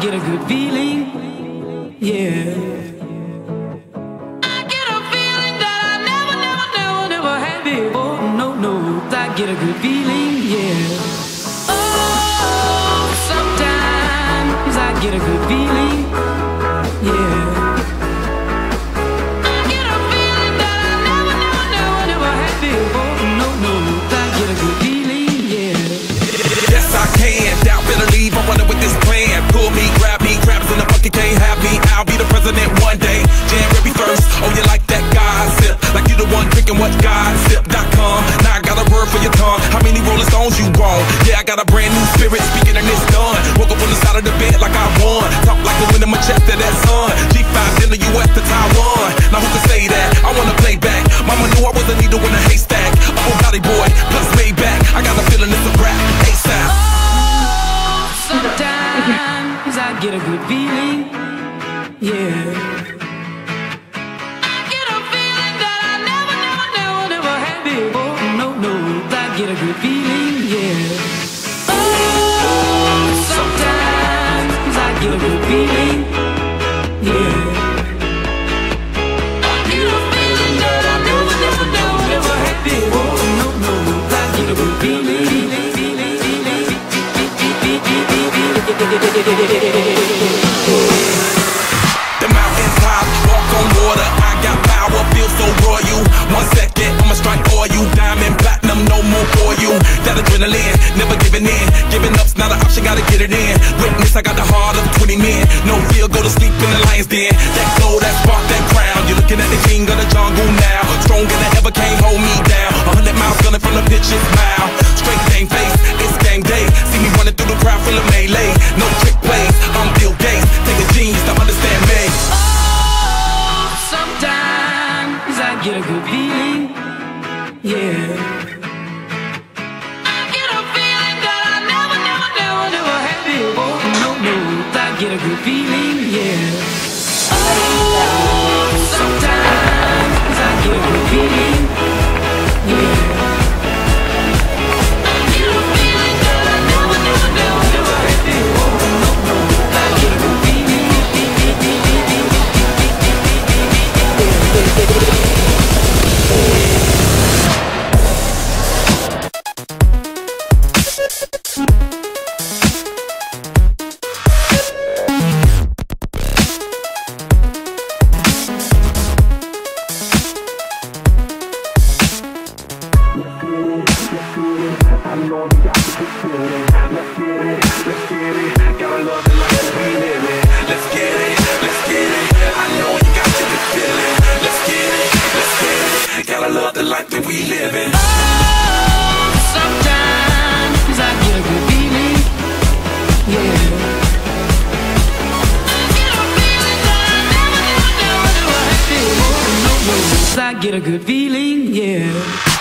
get a good feeling, yeah. I get a feeling that I never had before. No, no, I get a good feeling, yeah. Oh, sometimes I get a good feeling, yeah. I get a feeling that I never had before. No, no, I get a good feeling, yeah. Yes, I can. Doubt, better leave. I'm running with this plan. Pull me, grab me, crabs in the bucket can't have me. I'll be the president one day. January 1st. Oh, you like that gossip? Like you the one drinking what gossip.com. Now I got a word for your tongue. How many Rolling Stones you want? Yeah, I got a brand new spirit speaking and it's done. Woke up on the side of the bed like I won. Talk like the wind in my chest to that sun. G5 in the US to Taiwan. Now who can say that? I wanna play back. Mama knew I was a needle in a haystack. Oh, Valley boy, plus Maybach. I got a feeling it's a rap. ASAP. Sometimes I get a good feeling, yeah. I get a feeling that I never had before. No, no, I get a good feeling, yeah. Oh, sometimes I get a good feeling, yeah. I get a feeling that I never had before. No, no, I get a good feeling. The mountains high, walk on water. I got power, feel so royal. 1 second, I'ma strike oil. Diamond, platinum, no more for you. That adrenaline, never giving in. Giving up's not an option, gotta get it in. Witness, I got the heart of 20 men. No fear, go to sleep in the lion's den. That glow, that spark, that crown. You're looking at the king of the jungle now. Stronger than ever, can't hold me down. 100 miles gunning from the pitch's mile. Straight game face, it's game day. See me running through the crowd full of melee. No trick plays, I'm Bill Gates. Take a genius to understand me. Oh, sometimes I get a good feeling, yeah. I get a feeling that I never had before. No, no, I get a good feeling, yeah. Oh, sometimes I get a good feeling, yeah. I get a feeling that I never had before. No, no, I get a good feeling. I get a good feeling, yeah.